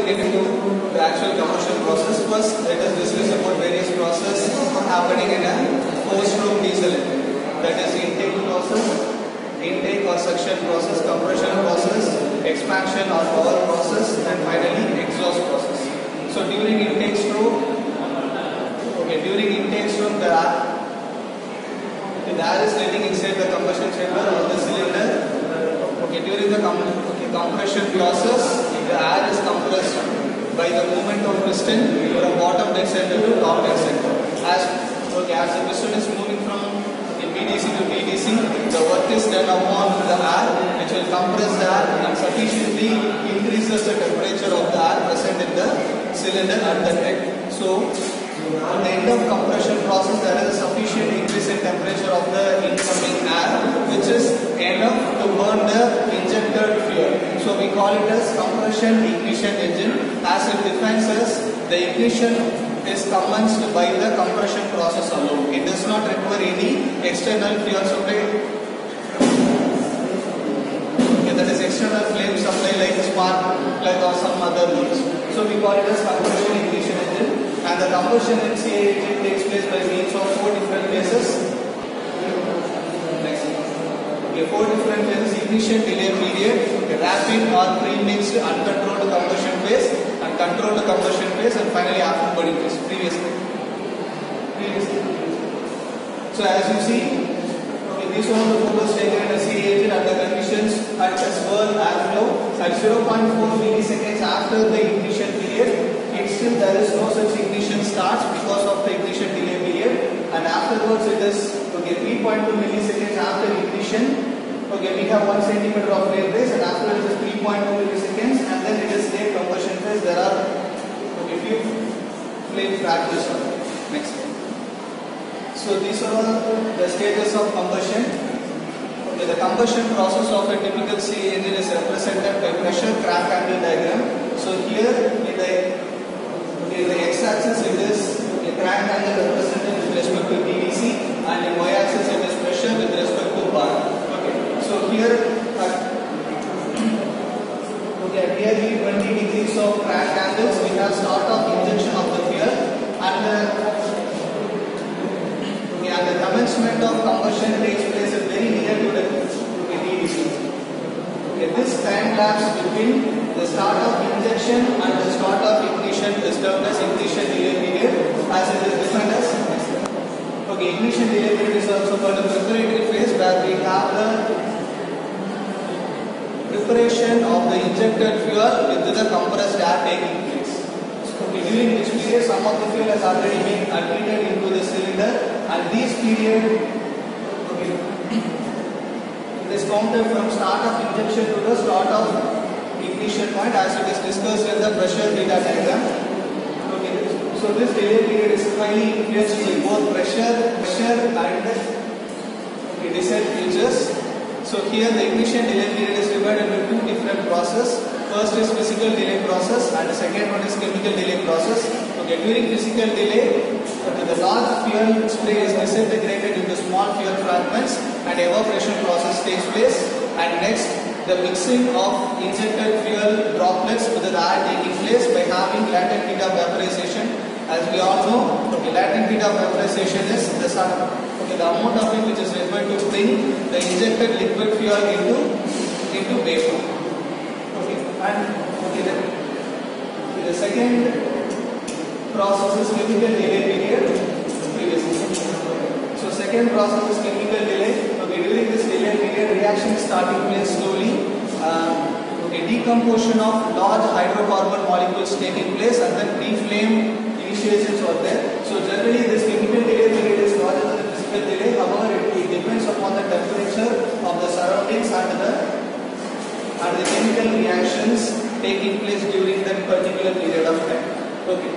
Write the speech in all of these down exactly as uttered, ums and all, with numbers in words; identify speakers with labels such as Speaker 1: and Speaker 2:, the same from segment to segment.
Speaker 1: we get into the actual combustion process, first let us discuss about various processes happening in a four-stroke diesel engine. That is intake process, intake or suction process, compression process, expansion or power process, and finally exhaust process. So during intake stroke, okay, during intake stroke the air, the air is letting inside the combustion chamber or the cylinder. Okay, during the com okay, compression process, the air is compressed by the movement of piston from bottom dead center to top dead center. As okay, as the piston is moving from okay, B D C to B D C, the work is done upon the air, which will compress the air and sufficiently increases the temperature of the air present in the cylinder at the neck. So, at the end of compression process, there is a sufficient increase in temperature of the incoming air, which is enough to burn the injected fuel. So we call it as compression ignition engine. As it defines as the ignition is commenced by the compression process alone. It does not require any external fuel supply. Okay, that is external flame supply like spark plug or some other means. So we call it as compression ignition engine. And the combustion in C I engine takes place by means of four different phases. Next. Okay, four different phases: ignition, delay period, okay, rapid or pre-mixed uncontrolled combustion phase, and controlled combustion phase, and finally afterburning phase. Previously. Previously. So as you see, okay, these are the photos taken in a C I engine at the conditions at a swirl airflow at zero point four milliseconds after the ignition period. Still there is no such ignition starts because of the ignition delay period, and afterwards it is okay three point two milliseconds after ignition. Okay, we have one centimeter of flame raise, and afterwards it is three point two milliseconds, and then it is late combustion phase. There are okay few flame fractures. Next. So these are all the stages of combustion. Okay, the combustion process of a typical C I engine is represented by pressure crank angle diagram. So here in the in the x-axis it is a crank angle represented with respect to D D C, and in y-axis it is pressure with respect to bar. Okay, so here at okay, at nearly twenty degrees of crank angles, we have start of injection of the fuel, and the okay, and the commencement of combustion takes place very near to the okay, D D C. Okay, this time lapse between the start of injection and the start of ignition is termed as ignition delay period, as it is defined as. Okay, ignition delay period is also called the preparatory phase, where we have the preparation of the injected fuel with the compressed air taking place. Okay, during which period some of the fuel has already been admitted into the cylinder, and this period okay, it is counted from start of injection to the start of ignition point, as it is discussed in the pressure data diagram. Okay, so this delay period is highly influenced by both pressure, pressure and okay, descent features. So here the ignition delay period is divided into two different processes. First is physical delay process, and the second one is chemical delay process. Okay, during physical delay, okay, the large fuel spray is disintegrated into small fuel fragments, and evaporation process takes place. And next, the mixing of injected fuel droplets with the air taking place by having latent heat of vaporization. As we all know, okay, latent heat of vaporization is the sun, okay, the amount of it which is required to bring the injected liquid fuel into into vapor. Okay, and okay, the, okay, the second process is chemical delay period. Previously, so second process is chemical delay. Okay, during this delay period, reaction is starting place slowly. Uh, okay, decomposition of large hydrocarbon molecules taking place, and then pre-flame initiations are there. So generally, this chemical delay period is larger than the physical delay. However, it, it depends upon the temperature of the surroundings and the and the chemical reactions taking place during that particular period of time. Okay.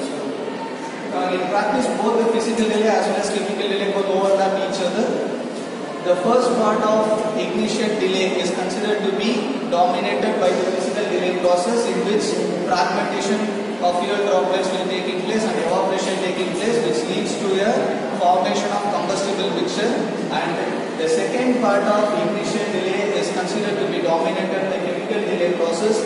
Speaker 1: Uh, in practice, both the physical delay as well as chemical delay both overlap each other. The first part of ignition delay is considered to be dominated by the physical delay process, in which fragmentation of fuel droplets will taking place and evaporation taking place, which leads to a formation of combustible mixture. And the second part of ignition delay is considered to be dominated by chemical delay process, in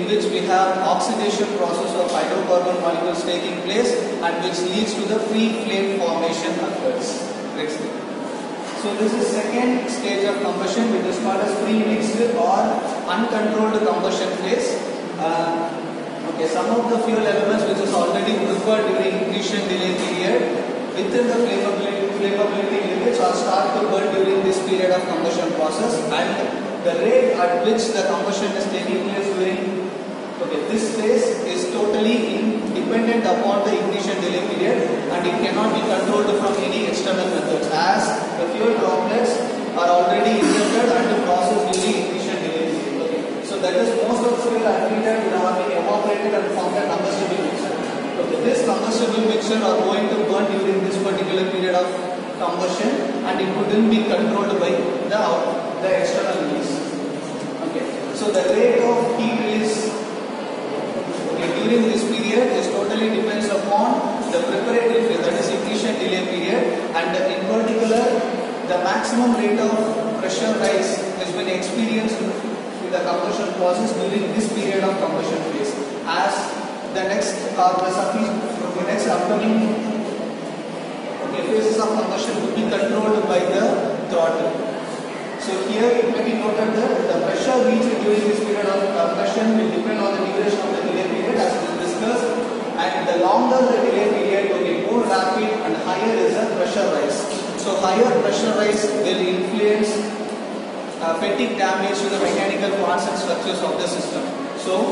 Speaker 1: which we have oxidation process of hydrocarbon molecules taking place and which leads to the free flame formation occurs. Next. So this is second stage of combustion, which is called as pre-mixed or uncontrolled combustion phase. Uh, okay, some of the fuel elements which is already prepared during ignition delay period within the flammability, flammability limits or start to burn during this period of combustion process, and the rate at which the combustion is taking place during okay, this phase is totally independent upon the ignition delay period, and it cannot be controlled from any external methods, as the fuel droplets are already injected and processed during ignition delay period. Okay. So that is most of the fuel are treated with having evaporated and formed a combustible mixture. Okay. This combustible mixture are going to burn during this particular period of combustion, and it couldn't be controlled by the the external means. Okay. So the rate of heat release during this period is totally depends upon the preparatory phase, that is ignition delay period, and in particular the maximum rate of pressure rise has been experienced in the combustion process during this period of combustion phase, as the next or the sufficient the next upcoming okay, phases of combustion will be controlled by the throttle. So here it may be noted that the pressure reached during this period of combustion will depend on the duration of the delay period, as we discussed, and the longer the delay period, okay, more rapid and higher is the pressure rise. So higher pressure rise will influence uh, fatigue damage to the mechanical parts and structures of the system. So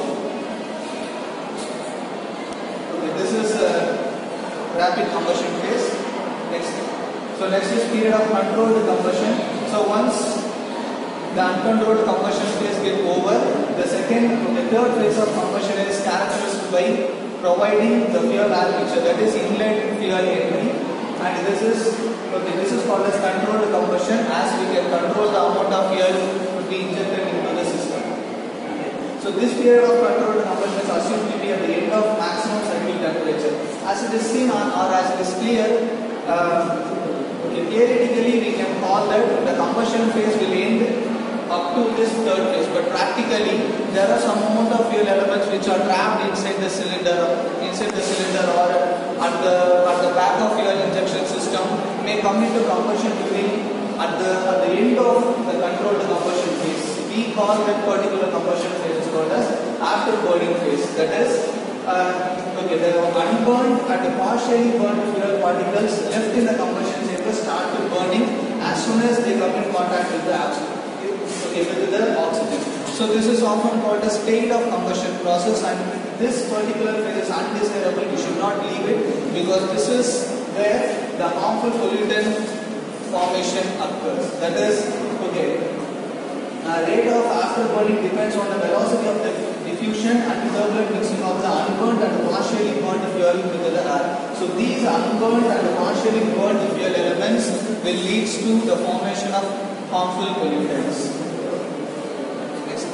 Speaker 1: okay, this is a rapid combustion phase. Next. So next is period of controlled combustion. So once the uncontrolled combustion phase get over, the second, the third phase of combustion is characterized by providing the fuel air mixture, that is inlet fuel entry, and this is okay, this is called as controlled combustion, as we can control the amount of fuel to be injected into the system. So this period of controlled combustion is assumed to be at the end of maximum cycle temperature. As it is seen on, or as it is clear, uh, okay, theoretically we can call that the combustion phase will end up to this third phase, but practically there are some amount of fuel elements which are trapped inside the cylinder, inside the cylinder or at the at the back of fuel injection system, may come into combustion during at the at the end of the controlled combustion phase. We call that particular combustion phase is called as after burning phase. That is, uh, okay, the unburned and the partially burned fuel particles left in the combustion chamber start to burning as soon as they come in contact with the oxygen. Okay, with the oxygen. So this is often called a state of combustion process, and this particular phase is undesirable. You should not leave it, because this is where the harmful pollutant formation occurs. That is, okay, uh, rate of afterburning depends on the velocity of the diffusion and turbulent mixing of the unburned and partially burned fuel with the air. So these unburned and partially burned fuel elements will lead to the formation of harmful pollutants. Next.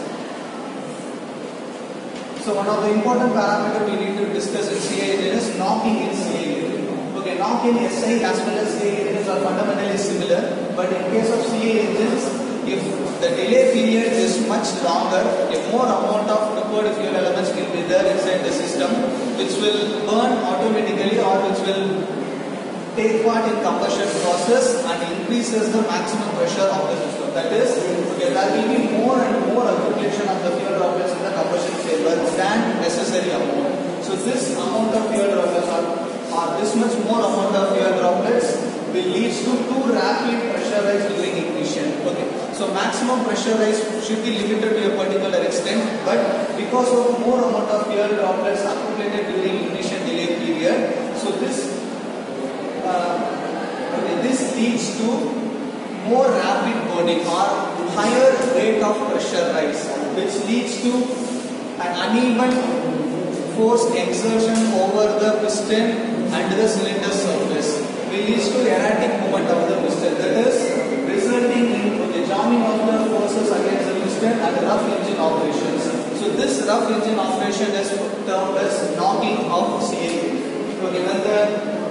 Speaker 1: So one of the important parameters we need to discuss in C I engine is knocking in C I engine. Okay, knock in S I as well as C I engines are fundamentally similar, but in case of C I engines, if the delay period is much longer, a more amount of prepared fuel elements will be there inside the system, which will burn automatically or which will take part in combustion process and increases the maximum pressure of the system. That is, okay, there will be more and more accumulation of the fuel droplets in the combustion chamber than necessary amount. So this amount of fuel droplets or, or this much more amount of fuel droplets will lead to too rapid pressure rise during ignition. Okay. So maximum pressure rise should be limited to a particular extent, but because of more amount of fuel droplets accumulated during ignition delay period, so this uh, okay, this leads to more rapid burning or higher rate of pressure rise, which leads to an uneven force exertion over the piston and the cylinder surface, which leads to erratic movement of the piston. That is, resulting in the jamming of the forces against the piston and the rough engine operations. So this rough engine operation is termed as knocking of C I. Okay, when the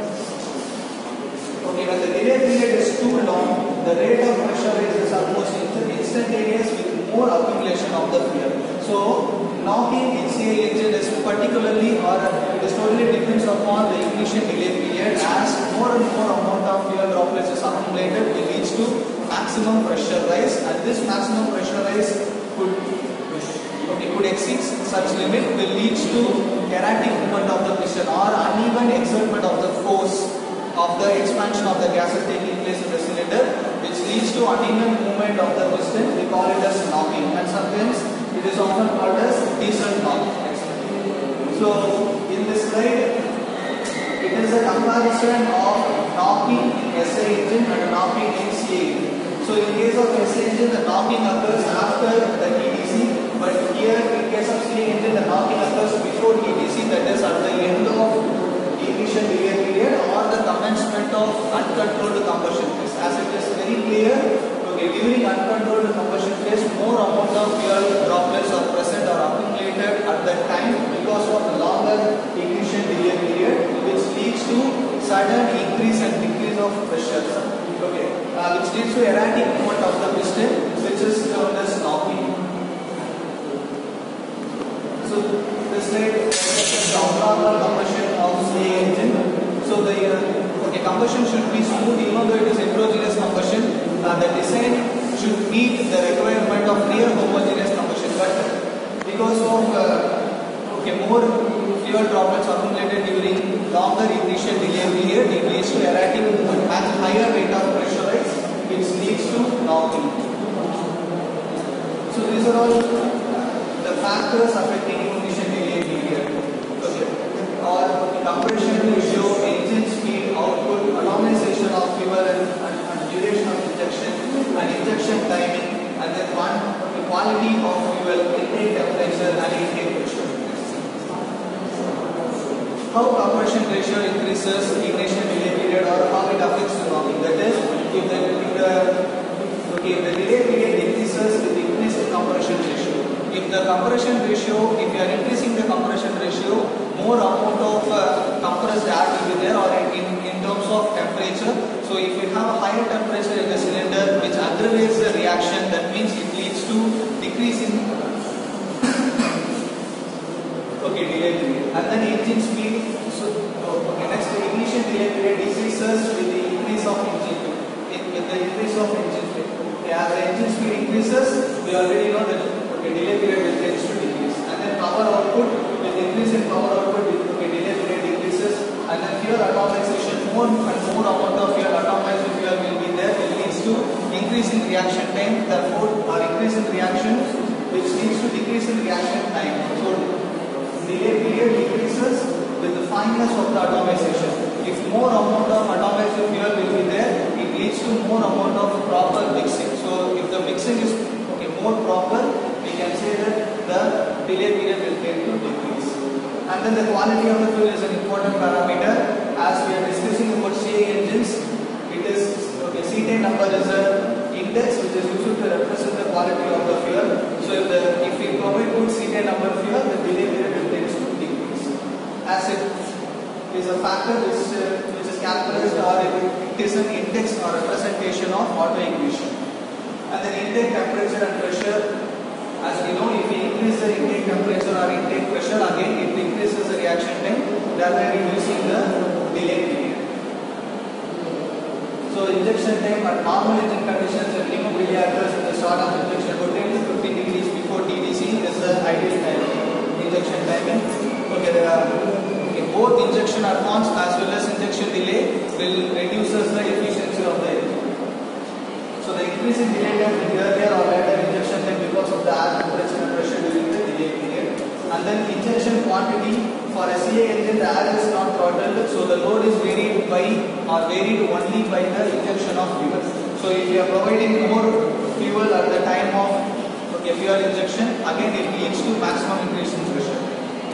Speaker 1: okay when the delay period is too long, the rate of pressure rise is almost instantaneous with more accumulation of the fuel. So knocking H C I engine is particularly or it is totally depends upon the ignition delay period. As more and more amount of fuel droplets is accumulated, it leads to maximum pressure rise, and this maximum pressure rise could okay, could exceed such limit will lead to erratic movement of the piston or uneven exertion of the force of the expansion of the gases taking place in the cylinder, which leads to uneven movement of the piston. We call it as knocking, and sometimes it is often called as diesel knock. So in this slide, it is a comparison of knocking S I engine and knocking H C I. So in case of S I engine, the knocking occurs after the E D C, but here in case of C I engine, the knocking occurs before E D C, that is at the end of ignition delay period or the commencement of uncontrolled combustion phase. As it is very clear, okay, during uncontrolled combustion phase, more amount of fuel droplets are present or accumulated at that time because of the longer ignition delay period, which leads to sudden increase and decrease of pressure. Okay, uh, which leads to erratic movement of the piston, which is termed as knocking. So this slide represents the abnormal combustion of C I engine. So the uh, okay, combustion should be smooth, even though it is heterogeneous combustion. Uh, the design should meet the requirement of near homogeneous combustion. But because of uh, okay, more fuel droplets accumulated during longer ignition delay period, it leads to erratic movement at higher rate of pressure rise, which leads to knocking. So these are all the factors affecting ignition delay period. Okay. Or compression ratio, engine speed, output, atomization of fuel and, and, and duration of injection, and injection timing, and then one the quality of fuel, intake temperature and intake pressure. How compression ratio increases ignition delay period or how it affects the knocking. That is, if the, if the okay, the delay period increases with increase in compression ratio. If the compression ratio, if you are increasing the compression ratio, more amount of uh, compressed air will be there, or in, in terms of temperature. So if you have a higher temperature in the cylinder, which aggravates the reaction, that means it leads to decrease in okay, delay period. And then engine speed. So okay, next the ignition delay period decreases with the increase of engine with the increase of engine speed. Okay, as the engine speed increases, we already know that okay, delay period will tends to decrease. And then power output, with increase in power output, okay, delay period decreases. And then fuel atomization, more and more amount of fuel, atomized fuel will be there, it leads to increase in reaction time, therefore or increase in reaction, which leads to decrease in reaction time. So delay period decreases with the fineness of the atomization. If more amount of atomized fuel will be there, it leads to more amount of proper mixing. So if the mixing is okay, more proper, we can say that the delay period will tend to decrease. And then the quality of the fuel is an important parameter. As we are discussing about C I engines, it is okay, cetane number is an index which is used to represent the quality of the fuel. So if the if we provide good cetane number fuel, the delay period will tend to decrease. As it is a factor which uh, which is characterized or it is an index or representation of auto ignition. And then intake temperature and pressure. As we know, if we increase the intake temperature or intake pressure, again it increases the reaction time, thereby reducing the delay period. So injection time at normal engine conditions, the minimum delay occurs at the start of injection, about ten to fifteen degrees before T D C is the ideal time. Injection timing. Okay, there are okay, both injection advance as well as injection delay will reduces the efficiency of the engine. So the increase in delay time will be earlier or later injection time because of the air temperature and pressure during the delay period. And then injection quantity for a C I engine, the air is not throttled, so the load is varied by or varied only by the injection of fuel. So if you are providing more fuel at the time of okay, fuel injection, again it leads to maximum increase in pressure.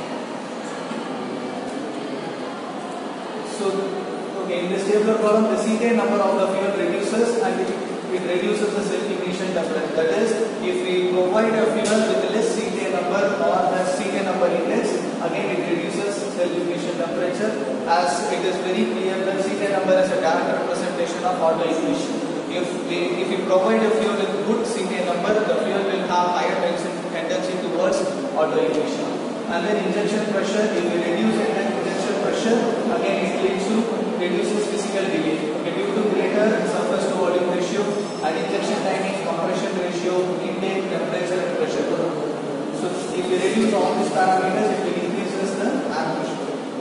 Speaker 1: So okay, in this tabular column, the cetane number of the fuel reduces and it it reduces the self-ignition temperature. That is, if we provide a fuel with less cetane number or the cetane number index, again it reduces self-ignition temperature. As it is very clear that cetane number is a direct representation of auto ignition. If we if we provide a fuel with good cetane number, the fuel will have higher tendency towards ignition. And then injection pressure, if we reduce injection pressure, again it leads to reduces physical delay. Okay, due to greater surface to volume ratio and injection timing, compression ratio, intake, temperature and pressure. So if we reduce all these parameters, it will increases the air pressure.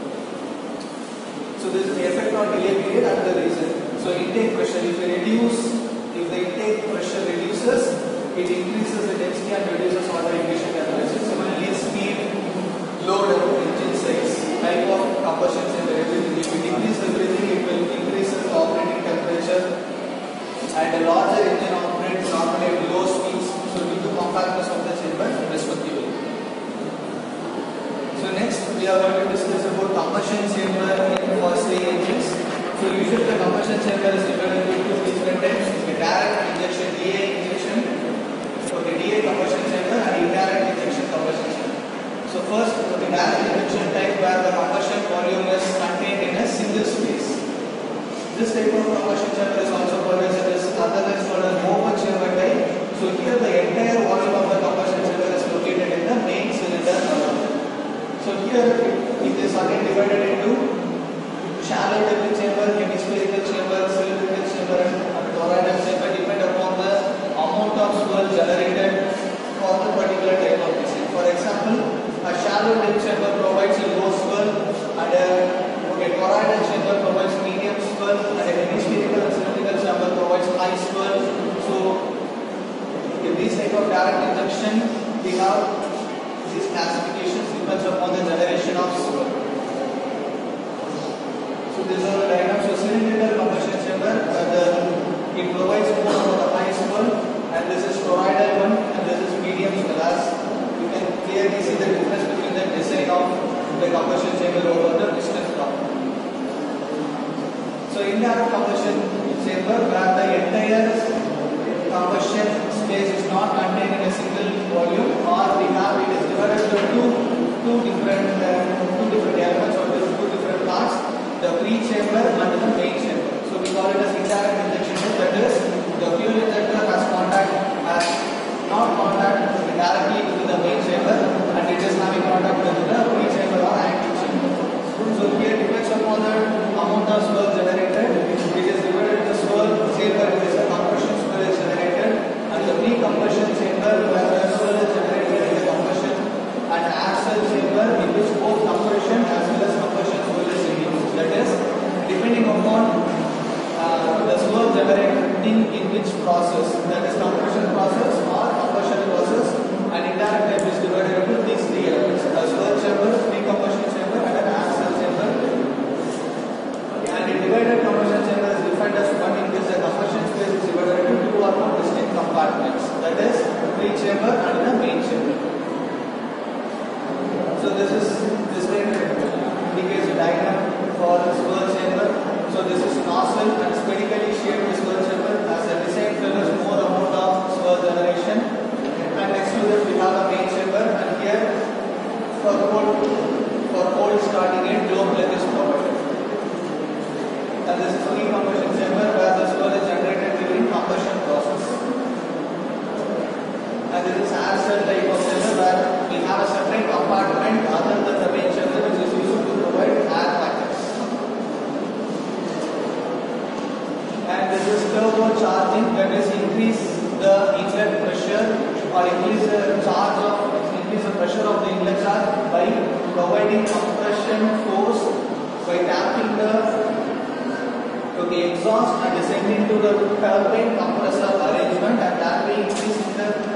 Speaker 1: So this is the effect on delay period and the reason. So intake pressure, if we reduce, if the intake pressure reduces, it increases the density and reduces all the ignition temperature. Similarly, speed, load, engine size, type of combustion chamber, everything. If we decrease everything, it will increase the operating temperature. And a larger engine operates normally at low speeds, so due to compactness of the chamber, respectively. So next, we are going to discuss about combustion chamber in first stage engines. So usually the combustion chamber is divided into two different types: direct injection D A injection, okay, D A combustion chamber, and indirect injection combustion chamber. So first, the direct injection type, where the combustion volume is contained in a single space. This type of combustion chamber is also called as otherwise called as open chamber type. So here the entire volume of the combustion chamber is located in the main cylinder. So here it is again divided into shallow depth chamber, hemispherical chamber, cylindrical chamber, and toroidal chamber, depend upon the amount of fuel generated for the particular type of machine. For example, a shallow depth chamber provides a low fuel, and a okay, toroidal chamber provides medium fuel, and a hemispherical and cylindrical chamber provides high fuel. So, in this type of direct injection, we have these classifications depends upon the generation of fuel. So these are the diagrams. So cylindrical combustion chamber, uh, the, it provides more of the high fuel, and this is toroidal one, and this is medium fuel. As you can clearly see the difference between the design of the combustion chamber over the piston top. So indirect combustion chamber, where the entire combustion space is not contained in a single volume, or we have it is divided into two two different uh, two different elements or two different parts: the pre-chamber and the main chamber. So we call it as indirect injection. That is, the fuel injector has contact has not contact directly with the main chamber, and it is having contact with the pre-chamber or active chamber. So here depends upon the amount of fuel generated. It is divided into fuel chamber, it is a compression fuel is generated, and the pre-combustion chamber where the fuel is generated in the combustion, and axial chamber in which both compression as well as combustion fuel is used. That is, depending upon uh, the fuel generating in which process, that is compression process or combustion process, and indirect type is divided into these three elements: the fuel chamber, pre-combustion chamber, and an axial chamber. Okay, and the divided combustion chamber is defined as one in which the combustion space is divided into two or more distinct compartments. That is, pre-chamber and the main chamber. So this is this thing indicates a diagram for the fuel chamber. So this is nozzle and spherically shaped fuel chamber as a design favors more amount of fuel generation. And next to that we have a main chamber, and here for cold for cold starting it, low plug is provided. And this is pre-combustion chamber where the fuel is generated during combustion process. And this is axial type of chamber where we have a separate compartment other than the main chamber, which is used to provide air packets. And this is turbo charging, that is increase the inlet pressure or increase the charge of increase the pressure of the inlet charge by providing compression force by tapping the okay exhaust and sending to the turbine compressor arrangement, and that way increasing the